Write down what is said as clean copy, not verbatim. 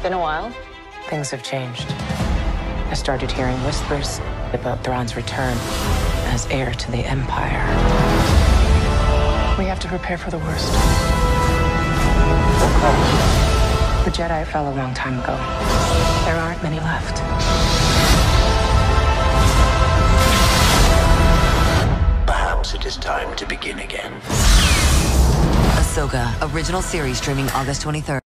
been a while. Things have changed. I started hearing whispers about Thrawn's return as heir to the Empire. We have to prepare for the worst. The Jedi fell a long time ago. There aren't many left. Perhaps it is time to begin again. Ahsoka, original series streaming August 23rd.